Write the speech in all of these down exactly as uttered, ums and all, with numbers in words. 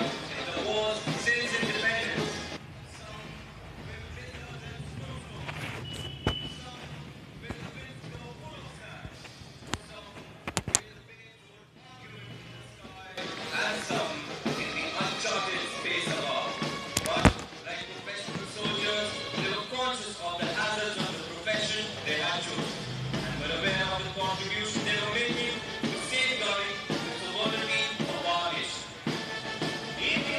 survived in the wars since independence. And some in the uncharted space above. But, like professional soldiers, they were conscious of the hazards of the profession they had chosen, and were aware of the contribution they were making to safeguarding the sovereignty of our nation.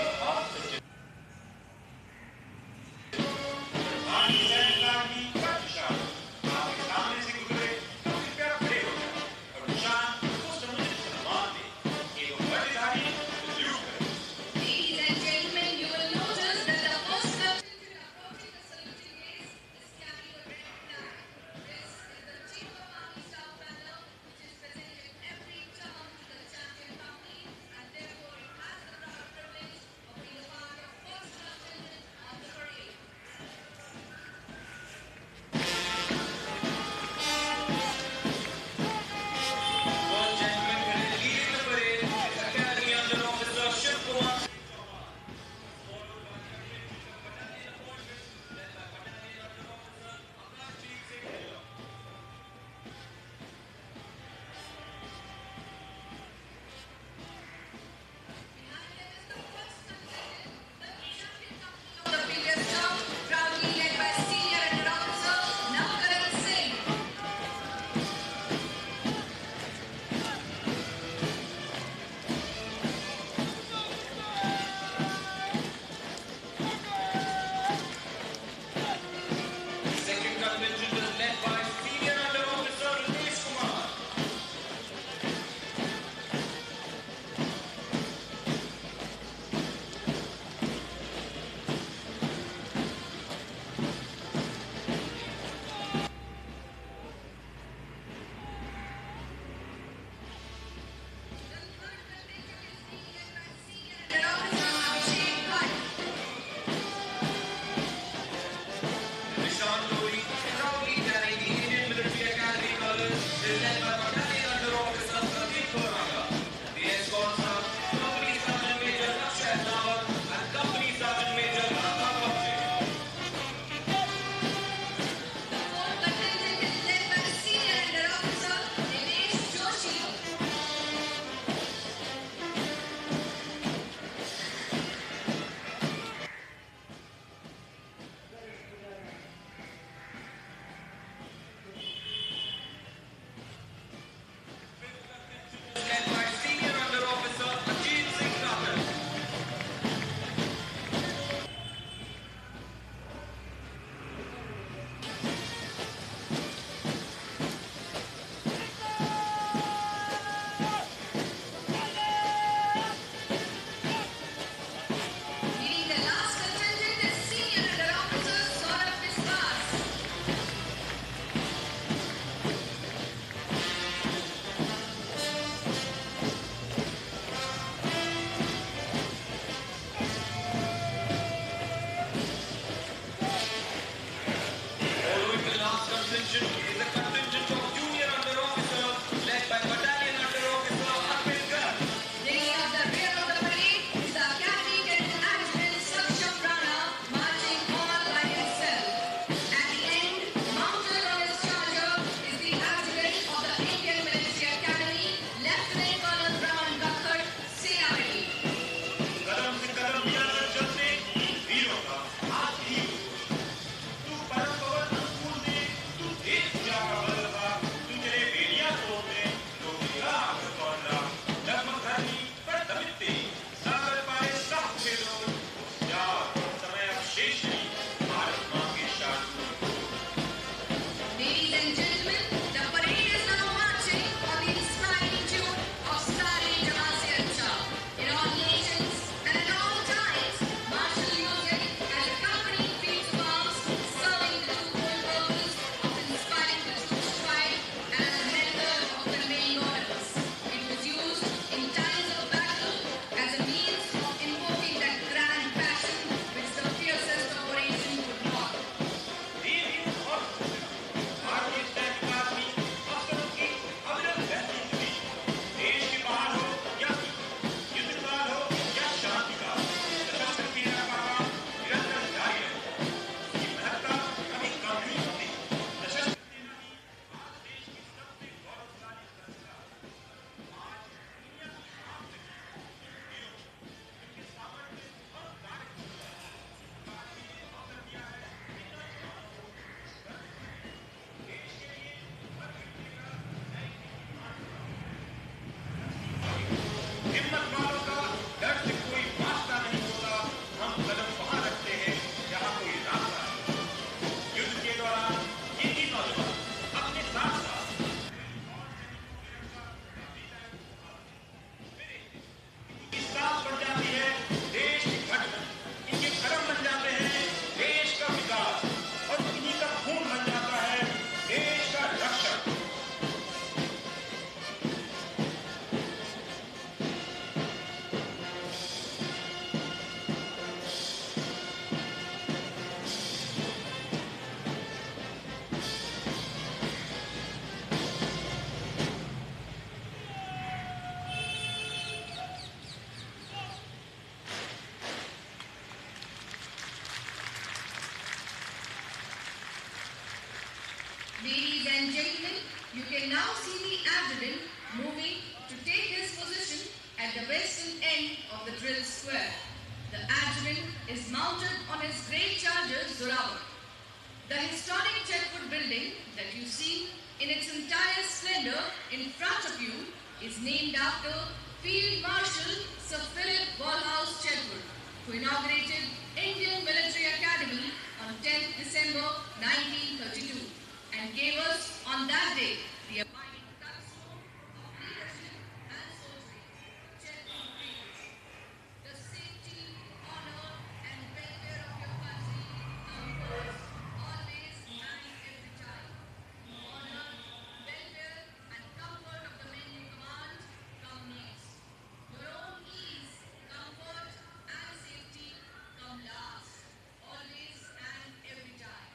can now see the adjutant moving to take his position at the western end of the drill square. The adjutant is mounted on his great charger Zorawar. The historic Chetwood building that you see in its entire splendor in front of you is named after Field Marshal Sir Philip Walhouse Chetwood, who inaugurated Indian Military Academy on tenth December nineteen thirty-two and gave us on that day the abiding touchstone of leadership and soldiery, Chetwood Creed. The safety, honor and welfare of your country come first, always and every time. Honor, welfare and comfort of the men you command come next. Your own ease, comfort and safety come last, always and every time.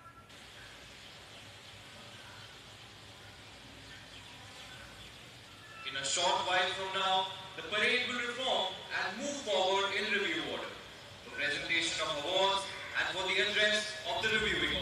In a short while from now, the parade will reform and move forward in review order, for presentation of awards and for the address of the reviewing